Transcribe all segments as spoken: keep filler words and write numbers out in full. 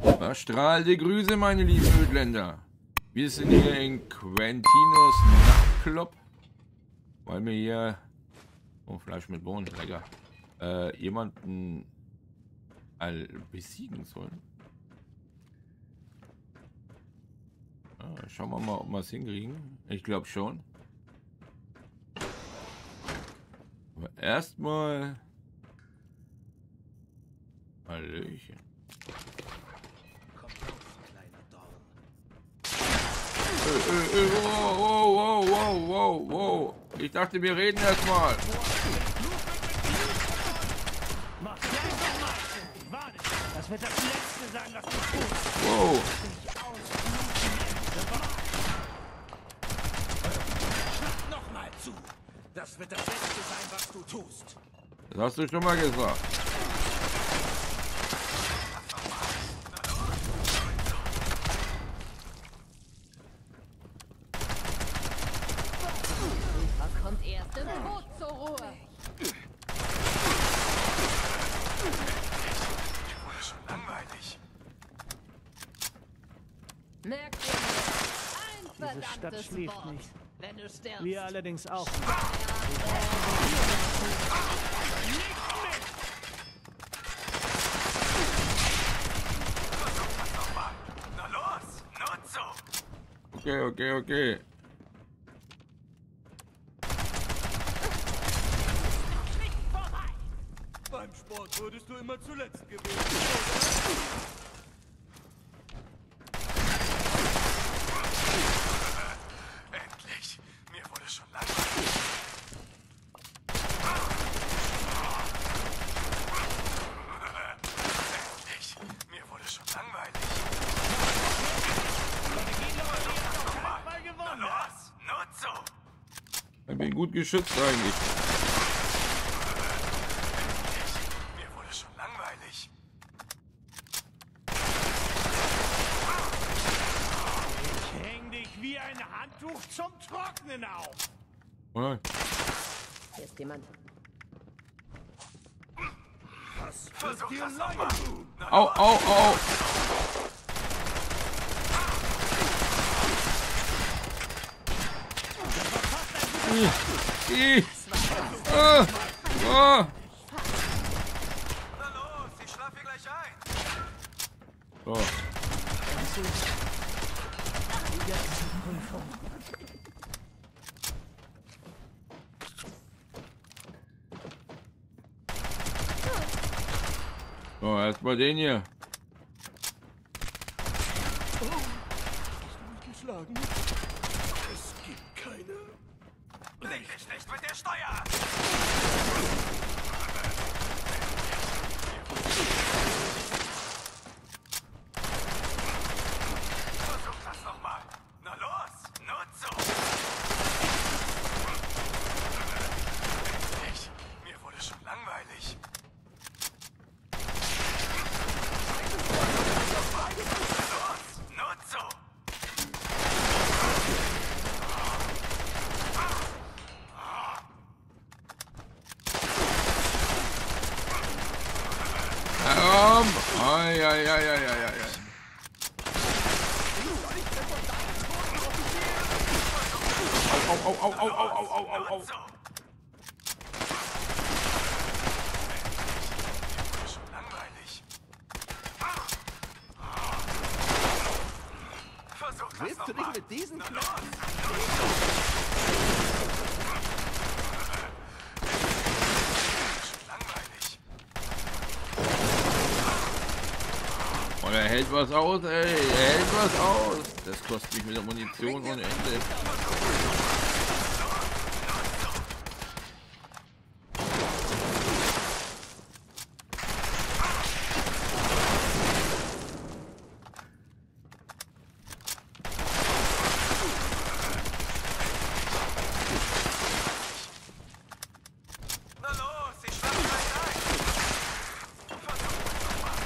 Verstrahlte Grüße, meine lieben Ödländer. Wir sind hier in Quentinos Nachtclub, weil wir hier, oh, Fleisch mit Bohnen, lecker, äh, jemanden all besiegen sollen. Ja, schauen wir mal, ob wir es hinkriegen. Ich glaube schon. Aber erstmal Hallöchen. Äh, äh, äh, wow, wow, wow, wow, wow. Ich dachte, wir reden erstmal. Das wird das Letzte sein, was du tust. Wow. Schlag nochmal zu. Das wird das Letzte sein, was du tust. Das hast du schon mal gesagt. Was kommt erst im Tod zur Ruhe? Langweilig. Merkt ihr mir? Ein Diese Stadt verdammtes schläft Wort. nicht. Wenn du stirbst. Wir allerdings auch. Na los, Nutzo! Okay, okay, okay. Beim Sport wurdest du immer zuletzt gewählt. Endlich! Mir wurde schon langweilig. Endlich! Mir wurde schon langweilig. Na los! Nutzo! Ich bin gut geschützt eigentlich. Mir wurde schon langweilig. Ich häng dich wie ein Handtuch zum Trocknen auf. Oh, Hier ist jemand. Versuch das nochmal. au, au, au. I, I. Ah, ah. Na los, ich schlaf hier gleich ein. So. So, erstmal den hier. Geschlagen. Es gibt keine. Lenk dich nicht mit der Steuer! Versuch das nochmal. Na los, Nutzo! Endlich! Mir wurde schon langweilig. Los, Nutzo! Um, ai, ai, ai, ai, ai, ai. Au, au, au, au, au, au, au, au, au. Nutzo! Schon langweilig. Versuch das Willst du noch mal. dich mit diesen Na Knöpfen? Schon langweilig. Und er hält was aus, ey. Er hält was aus. Das kostet mich mit der Munition ohne Ende. Na los, ich schlaf gleich ein. Versuch das nochmal.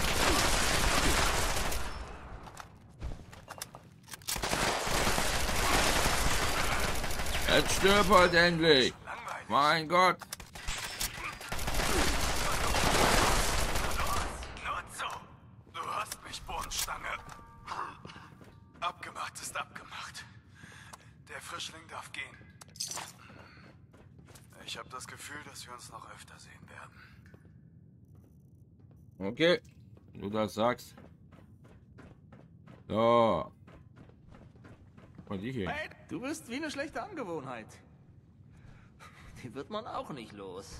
Jetzt stirb halt endlich. Langweilig. Mein Gott. Nutzo! Du hast mich, Burg. das Gefühl, dass wir uns noch öfter sehen werden. Okay, wenn du das sagst. So. Und ich hier. Hey, du bist wie eine schlechte Angewohnheit. Die wird man auch nicht los.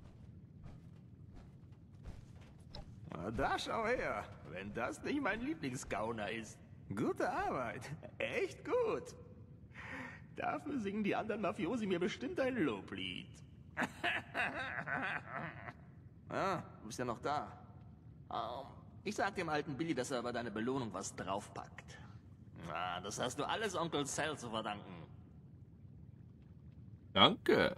Na, da schau her, wenn das nicht mein Lieblingsgauner ist. Gute Arbeit, echt gut. Dafür singen die anderen Mafiosi mir bestimmt ein Loblied. Ah, du bist ja noch da. Um, ich sag dem alten Billy, dass er bei deiner Belohnung was draufpackt. Ah, das hast du alles Onkel Sal zu verdanken. Danke.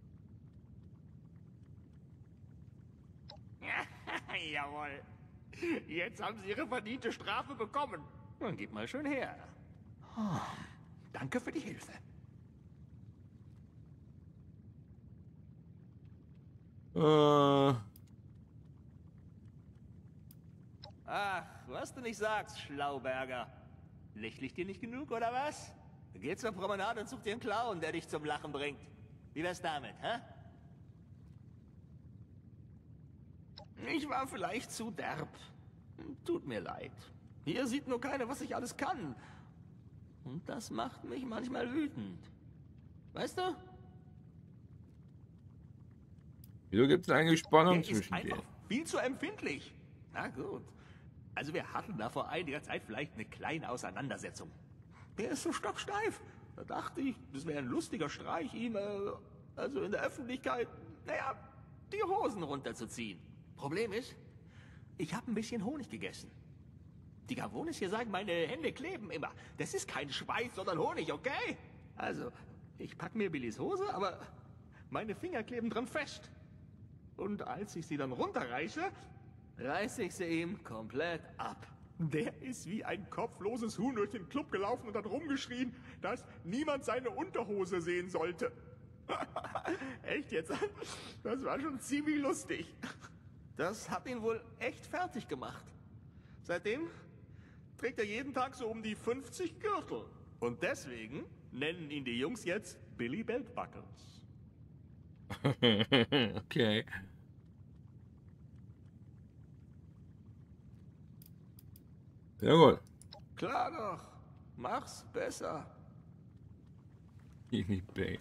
Jawohl. Jetzt haben sie ihre verdiente Strafe bekommen. Dann gib mal schön her. Oh, danke für die Hilfe. Äh. Ach, was du nicht sagst, Schlauberger. Lächle ich dir nicht genug, oder was? Geh zur Promenade und such dir einen Clown, der dich zum Lachen bringt. Wie wär's damit, hä? Ich war vielleicht zu derb. Tut mir leid. Hier sieht nur keiner, was ich alles kann. Und das macht mich manchmal wütend. Weißt du? Wieso gibt es eigentlich Spannung Der ist zwischen einfach dir? viel zu empfindlich. Na gut. Also wir hatten da vor einiger Zeit vielleicht eine kleine Auseinandersetzung. Der ist so stocksteif. Da dachte ich, das wäre ein lustiger Streich, ihm, äh, also in der Öffentlichkeit, naja, die Hosen runterzuziehen. Problem ist, ich habe ein bisschen Honig gegessen. Die Gavones hier sagen, meine Hände kleben immer. Das ist kein Schweiß, sondern Honig, okay? Also, ich pack mir Billys Hose, aber meine Finger kleben dran fest. Und als ich sie dann runterreiße, reiße ich sie ihm komplett ab. Der ist wie ein kopfloses Huhn durch den Club gelaufen und hat rumgeschrien, dass niemand seine Unterhose sehen sollte. Echt jetzt? Das war schon ziemlich lustig. Das hat ihn wohl echt fertig gemacht. Seitdem trägt er jeden Tag so um die fünfzig Gürtel. Und deswegen nennen ihn die Jungs jetzt Billy Belt Buckles. Okay. Sehr gut. Klar doch. Mach's besser. Billy Bale.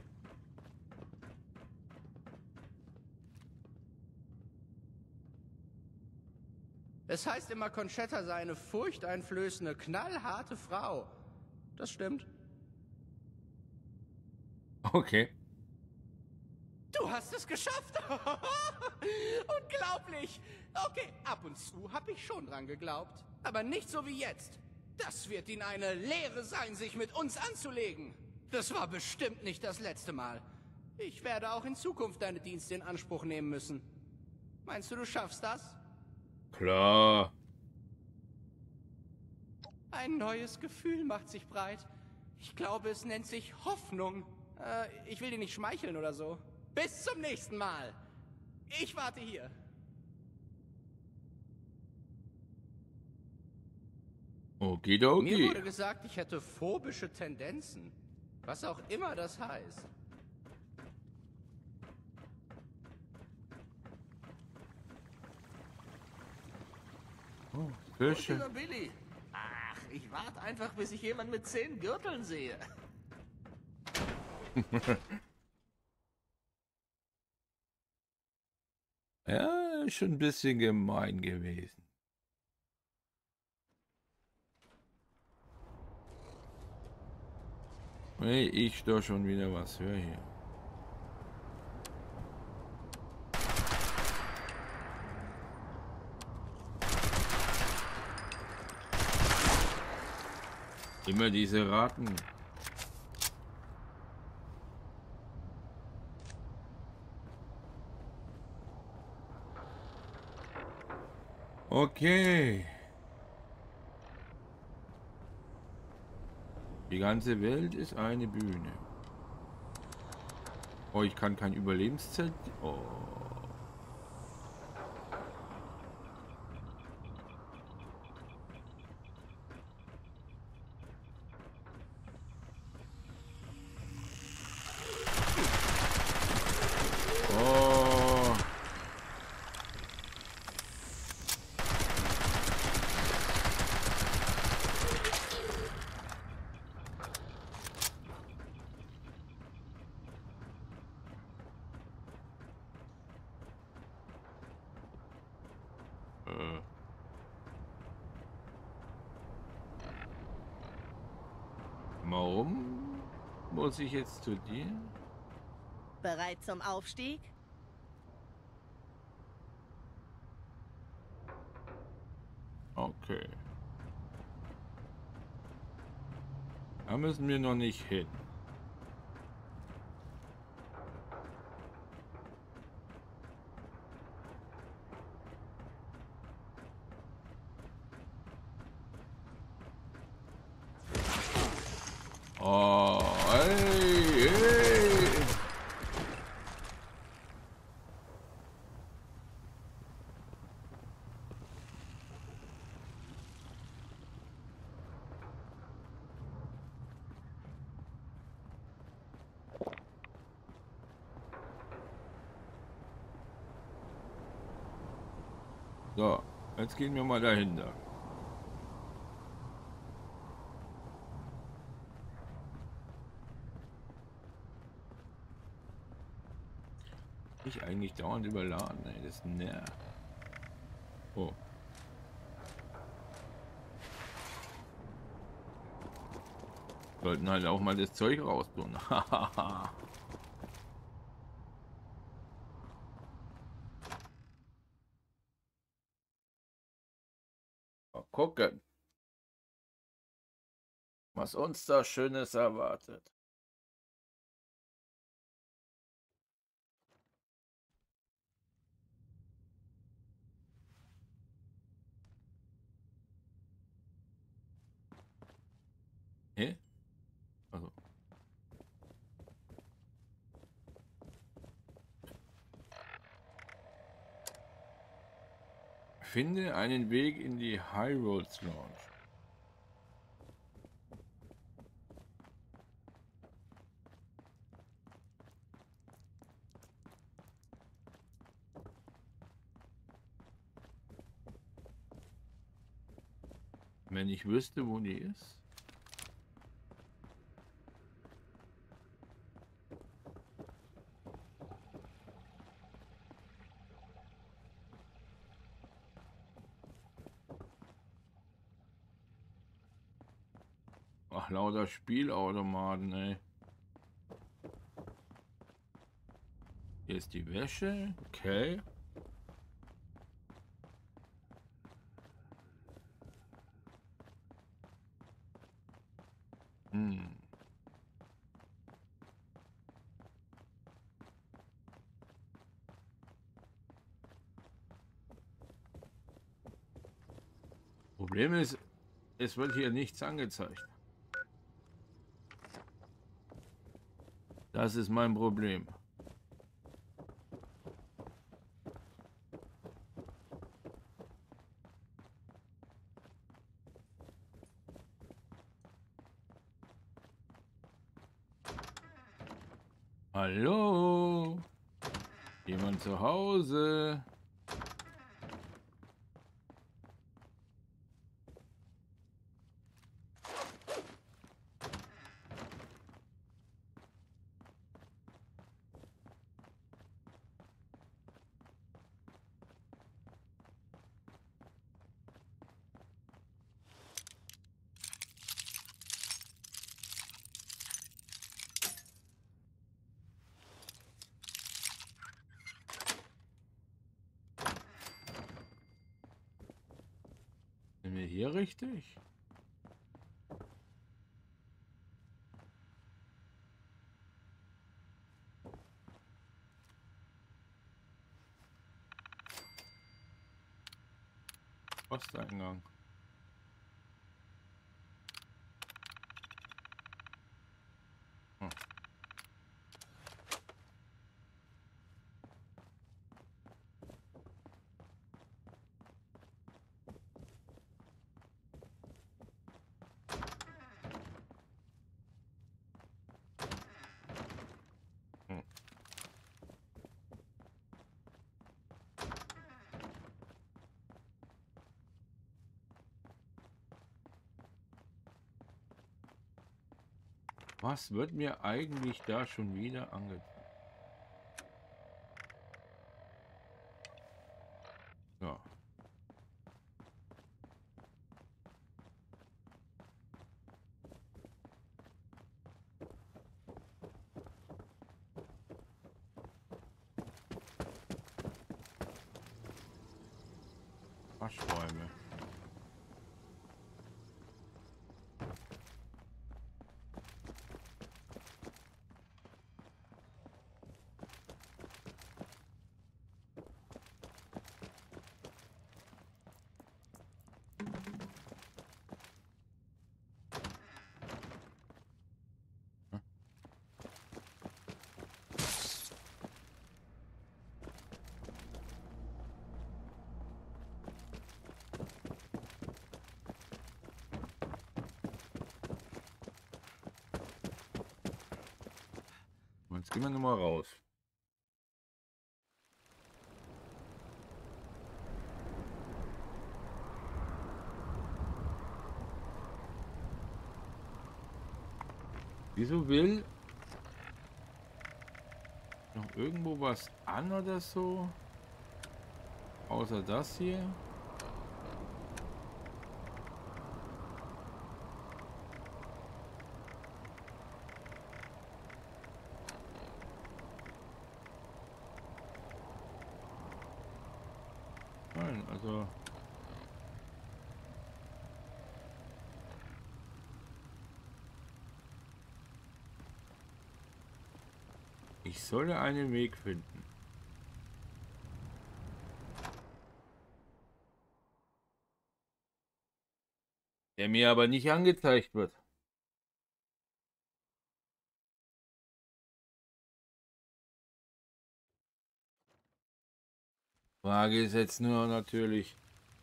Es heißt immer, Conchetta sei eine furchteinflößende, knallharte Frau. Das stimmt. Okay. Du hast es geschafft. Unglaublich. Okay, ab und zu habe ich schon dran geglaubt. Aber nicht so wie jetzt. Das wird Ihnen eine Lehre sein, sich mit uns anzulegen. Das war bestimmt nicht das letzte Mal. Ich werde auch in Zukunft deine Dienste in Anspruch nehmen müssen. Meinst du, du schaffst das? Klar. Ein neues Gefühl macht sich breit. Ich glaube, es nennt sich Hoffnung. Äh, ich will dir nicht schmeicheln oder so. Bis zum nächsten Mal. Ich warte hier. Mir Okidoki. wurde gesagt, ich hätte phobische Tendenzen. Was auch immer das heißt. Oh, Und Fische. dieser Billy. Ach, ich warte einfach, bis ich jemanden mit zehn Gürteln sehe. Ja, ist schon ein bisschen gemein gewesen. Hey, ich da schon wieder was höre hier. Immer diese Raten. Okay. Die ganze Welt ist eine Bühne. Oh, ich kann kein Überlebenszelt. Oh. Äh. Warum muss ich jetzt zu dir? Bereit zum Aufstieg? Okay. Da müssen wir noch nicht hin. Oh, ey, ey. So, jetzt gehen wir mal dahinter. Ich eigentlich dauernd überladen, ey, das nervt. Oh. Sollten halt auch mal das Zeug rausbringen. Hahaha. Mal gucken, was uns da Schönes erwartet. Hä? Also. Finde einen Weg in die High Roads Lounge. Wenn ich wüsste, wo die ist. Ach, lauter Spielautomaten, ey. Hier ist die Wäsche. Okay. Hm. Problem ist, es wird hier nichts angezeigt. Das ist mein Problem. Hallo? Jemand zu Hause? Sind wir hier richtig? Posteingang. Hm. Hm. Was wird mir eigentlich da schon wieder angezeigt? So. Waschräume. Jetzt gehen wir noch mal raus. Wieso will noch irgendwo was an oder so? Außer das hier. Nein, also ich solle einen Weg finden. Der mir aber nicht angezeigt wird. Frage ist jetzt nur natürlich,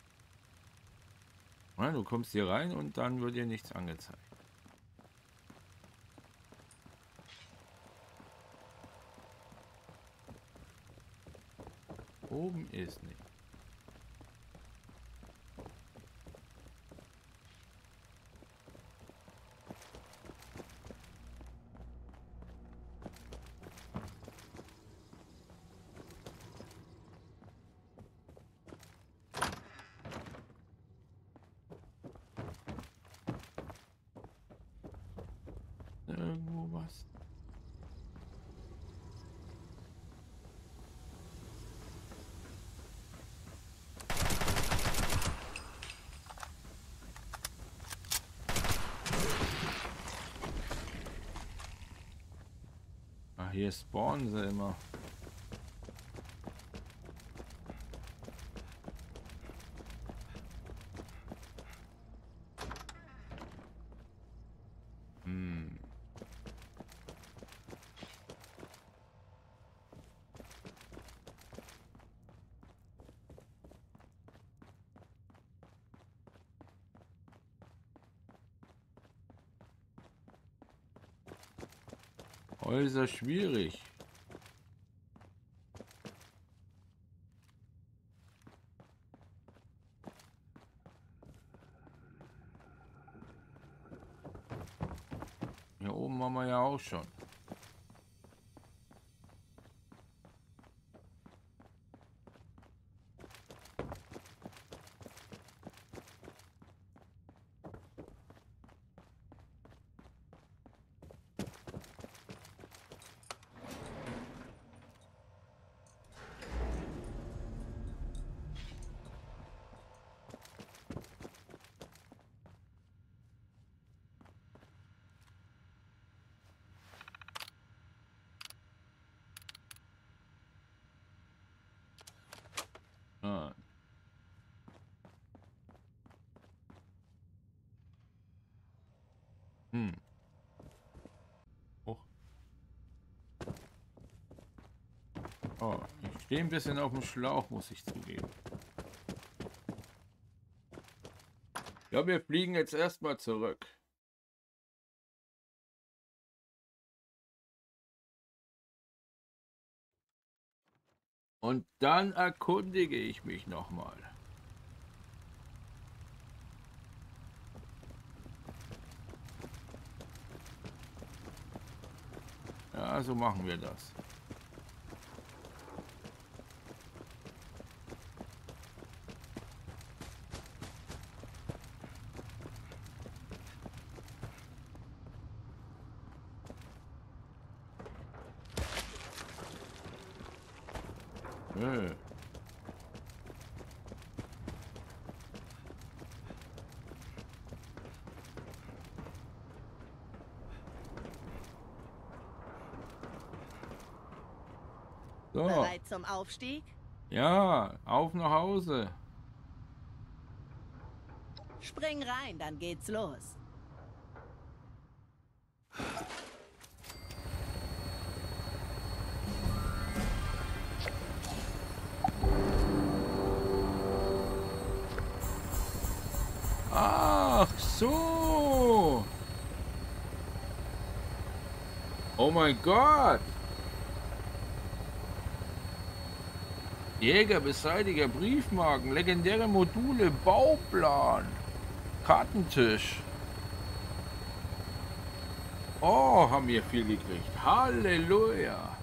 ja, du kommst hier rein und dann wird dir nichts angezeigt. Oben ist nicht. Irgendwo was. Ah, hier spawnen sie immer. Hm. Häuser schwierig. Hier oben waren wir ja auch schon. Ah. Hm. Oh. Oh, ich stehe ein bisschen auf dem Schlauch, muss ich zugeben. Ja, wir fliegen jetzt erstmal zurück. Und dann erkundige ich mich nochmal. Ja, so machen wir das. Nö. So, Bereit zum Aufstieg? ja, auf nach Hause. Spring rein, dann geht's los. Ach so. Oh mein Gott. Jäger, Beseitiger, Briefmarken, legendäre Module, Bauplan, Kartentisch. Oh, haben wir viel gekriegt. Halleluja.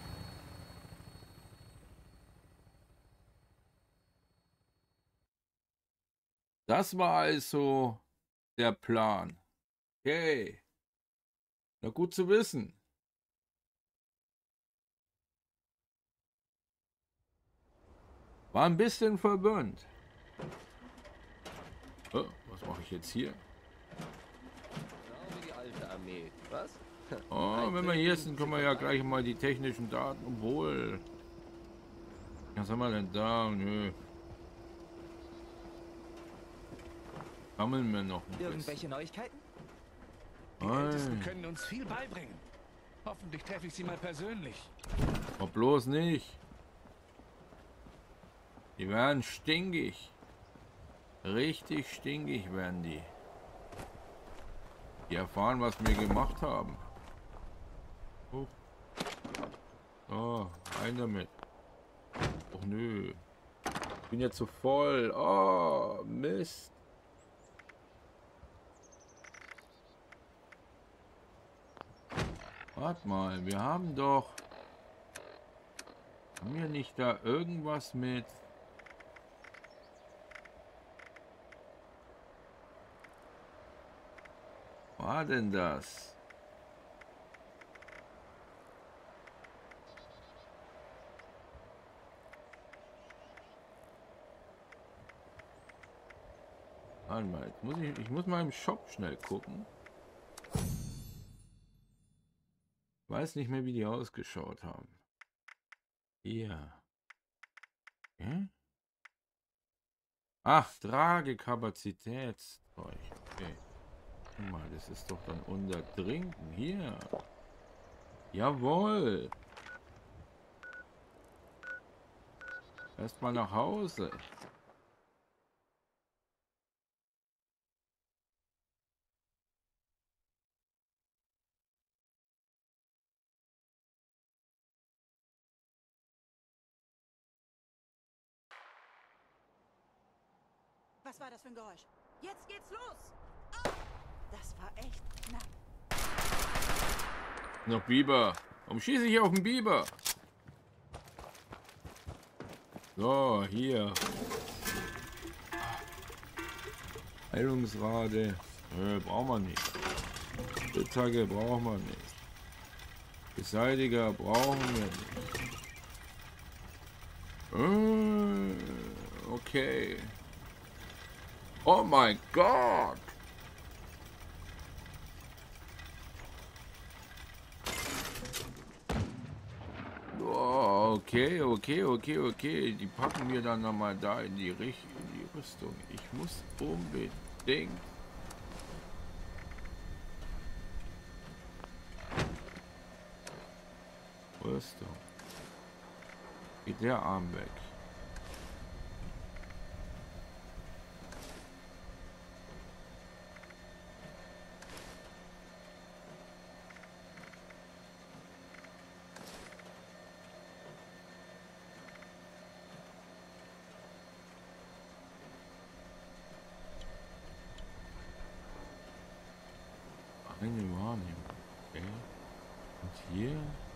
Das war also der Plan. Okay. Na gut zu wissen. War ein bisschen verwirrend. Oh, was mache ich jetzt hier? Genau wie die alte Armee. Was? Oh, wenn wir hier sind, können wir ja gleich mal die technischen Daten. Obwohl. Was haben wir denn da? Nö. Sammeln wir noch ein bisschen. Irgendwelche Neuigkeiten? Die Ei. Ältesten können uns viel beibringen. Hoffentlich treffe ich sie mal persönlich. Aber bloß nicht. Die werden stinkig. Richtig stinkig werden die. Die erfahren, was wir gemacht haben. Oh, oh, rein damit. Och nö. Ich bin jetzt zu voll. Oh, Mist. Warte mal, wir haben doch... Haben wir nicht da irgendwas mit... Was war denn das? Warte mal, jetzt muss ich, ich muss mal im Shop schnell gucken. Ich weiß nicht mehr, wie die ausgeschaut haben. Hier. Okay. Ach, Tragekapazitätszeug. Okay. Guck mal, das ist doch dann unter Trinken. Hier. Jawohl. Erstmal nach Hause. Was war das für ein Geräusch? Jetzt geht's los! Oh, das war echt knapp. Noch Biber. Warum schieße ich auf den Biber? So, hier. Heilungsrate. Nö, brauchen wir nicht. Spitzhacke brauchen wir nicht. Beseitiger brauchen wir nicht. Äh, okay. Oh mein Gott. Oh, okay, okay, okay, okay. Die packen wir dann noch mal da in die, Richt in die Rüstung. Ich muss unbedingt. Rüstung. Geht der Arm weg. Eine Wahrnehmung. Okay. Und hier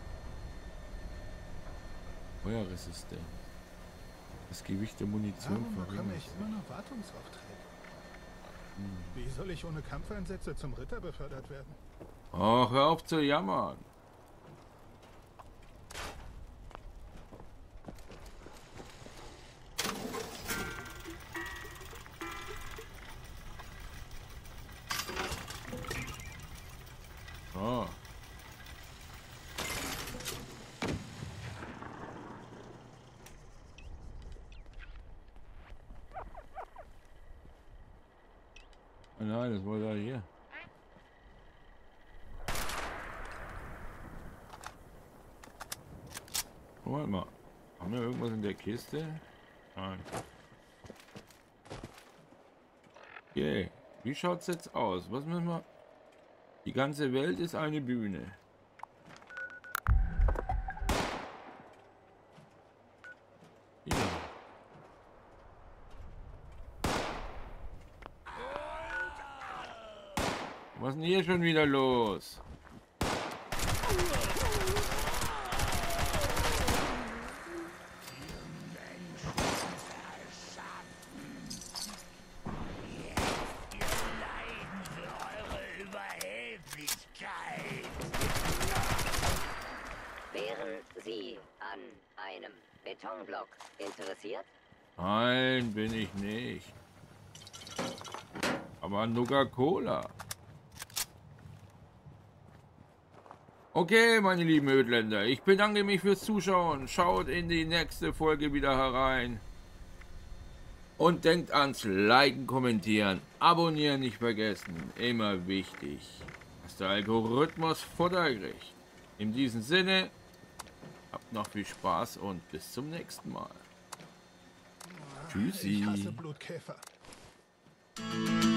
Feuerresistent. Das Gewicht der Munition Warum bekomme verringert ich sich. immer noch Wartungsaufträge? Wie soll ich ohne Kampfeinsätze zum Ritter befördert werden? Oh, hör auf zu jammern. Oh. Oh nein, das war da hier. Oh, warte mal. Haben wir irgendwas in der Kiste? Nein. Okay. Wie schaut's jetzt aus? Was müssen wir? Die ganze Welt ist eine Bühne. Ja. Was ist denn hier schon wieder los? Wären Sie an einem Betonblock interessiert? Nein, bin ich nicht. Aber an Nuka-Cola. Okay, meine lieben Ödländer, ich bedanke mich fürs Zuschauen. Schaut in die nächste Folge wieder herein. Und denkt ans Liken, Kommentieren, Abonnieren nicht vergessen. Immer wichtig, dass der Algorithmus Futter kriegt. In diesem Sinne, habt noch viel Spaß und bis zum nächsten Mal. Tschüssi. Ich hasse Blutkäfer.